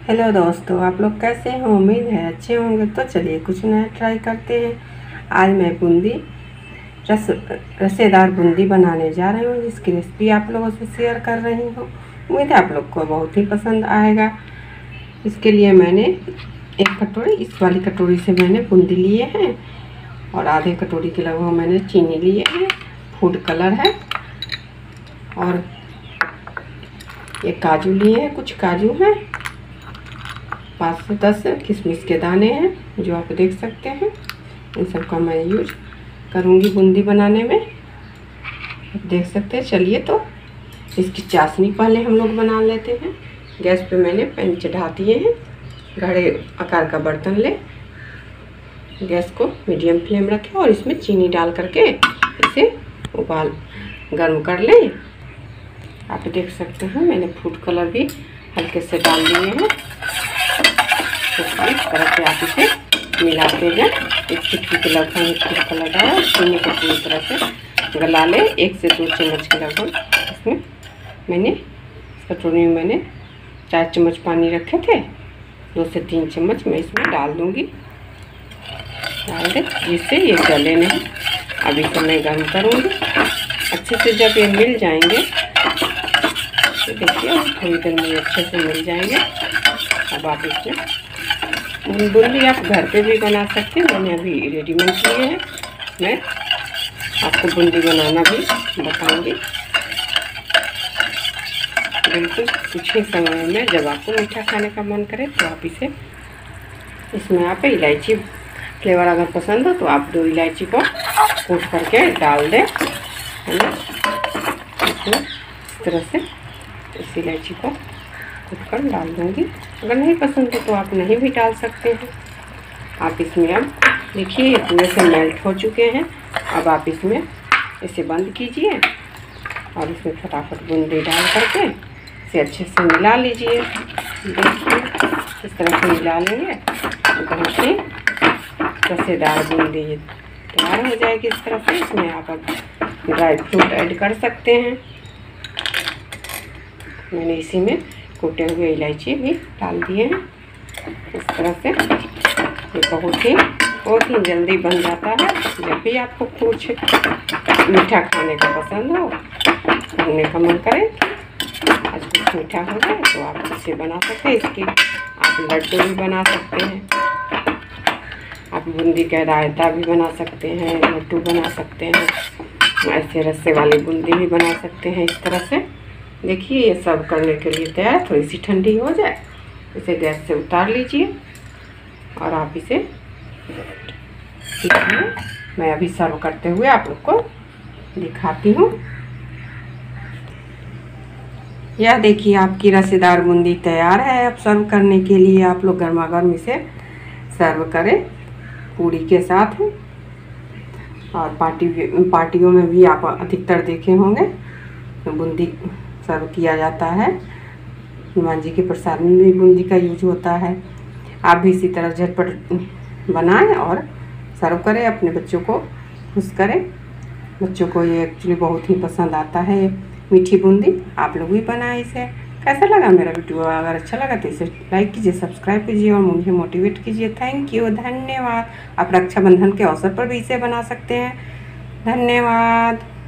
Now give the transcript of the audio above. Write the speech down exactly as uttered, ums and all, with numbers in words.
Hello दोस्तों, आप लोग कैसे हैं? उम्मीद है अच्छे होंगे। तो चलिए कुछ नया ट्राई करते हैं। आज मैं बूंदी रस रसेदार बूंदी बनाने जा रही हूँ, जिसकी रेसिपी आप लोगों से शेयर कर रही हूँ। उम्मीद है आप लोग को बहुत ही पसंद आएगा। इसके लिए मैंने एक कटोरी, इस वाली कटोरी से मैंने बूंदी लिए हैं और आधे कटोरी के लगभग मैंने चीनी लिए हैं। फूड कलर है और ये काजू लिए हैं, कुछ काजू हैं, पाँच से दस किशमिश के दाने हैं जो आप देख सकते हैं। इन सब का मैं यूज करूँगी बूंदी बनाने में, आप देख सकते हैं। चलिए तो इसकी चाशनी पहले हम लोग बना लेते हैं। गैस पे मैंने पैन चढ़ा दिए हैं। घड़े आकार का बर्तन ले, गैस को मीडियम फ्लेम रखें और इसमें चीनी डाल करके इसे उबाल गर्म कर लें। आप देख सकते हैं मैंने फूड कलर भी हल्के से डाल दिए हैं। इस तरह से आप इसे मिलाते जाएं। एक चुटकी के लगभग फूड कलर डाला, चीनी को पूरी तरह से गला ले। एक से दो चम्मच के लगभग इसमें मैंने इस कटोरी में मैंने चार चम्मच पानी रखे थे, दो से तीन चम्मच मैं इसमें डाल दूंगी। डाल दे जिससे ये गले नहीं। अब इसे मैं गर्म करूँगी अच्छे से। जब ये मिल जाएंगे तो देखिए थोड़ी देर में अच्छे से मिल जाएंगे। अब आप इसमें बूंदी आप घर पे भी बना सकते हैं। मैंने अभी रेडीमेड लिए हैं। मैं आपको बूंदी बनाना भी बताऊंगी बिल्कुल कुछ ही समय में। जब आपको मीठा खाने का मन करे तो आप इसे इसमें आप इलायची फ्लेवर अगर पसंद हो तो आप दो इलायची को कूट करके डाल दें, है ना। इसमें इस तरह से इस इलायची को कूट कर डाल दूँगी। अगर नहीं पसंद है तो आप नहीं भी डाल सकते हैं। आप इसमें अब देखिए ये पूरे से मेल्ट हो चुके हैं। अब आप इसमें इसे बंद कीजिए और इसमें फटाफट बूंदी डाल करके इसे अच्छे से मिला लीजिए। देखिए इस तरह से मिला लेंगे तो बहुत ही रसेदार बूंदी तैयार हो जाएगी। इस तरह से इसमें आप अब ड्राई फ्रूट ऐड कर सकते हैं। मैंने इसी में कूटे हुए इलायची भी डाल दिए हैं। इस तरह से ये बहुत ही बहुत ही जल्दी बन जाता है। जब भी आपको कुछ मीठा खाने का पसंद हो, खाने का मन करे, आज कुछ मीठा हो जाए तो आप इसे बना सकते हैं। इसकी आप लड्डू भी बना सकते हैं, आप बूंदी का रायता भी बना सकते हैं, लड्डू बना सकते हैं, ऐसे रस्से वाली बूंदी भी बना सकते हैं। इस तरह से देखिए ये सब करने के लिए तैयार। थोड़ी सी ठंडी हो जाए इसे गैस से उतार लीजिए और आप इसे देखिए मैं अभी सर्व करते हुए आप लोग को दिखाती हूँ। यह देखिए आपकी रसेदार बूंदी तैयार है। अब सर्व करने के लिए आप लोग गर्मा गर्म इसे सर्व करें पूरी के साथ। और पार्टी पार्टियों में भी आप अधिकतर देखे होंगे तो बूंदी सर्व किया जाता है। हनुमान जी के प्रसाद में भी बूंदी का यूज होता है। आप भी इसी तरह झटपट बनाएं और सर्व करें, अपने बच्चों को खुश करें। बच्चों को ये एक्चुअली बहुत ही पसंद आता है मीठी बूंदी। आप लोग भी बनाएं इसे। कैसा लगा मेरा वीडियो? अगर अच्छा लगा तो इसे लाइक कीजिए, सब्सक्राइब कीजिए और मुझे मोटिवेट कीजिए। थैंक यू, धन्यवाद। आप रक्षाबंधन के अवसर पर भी इसे बना सकते हैं। धन्यवाद।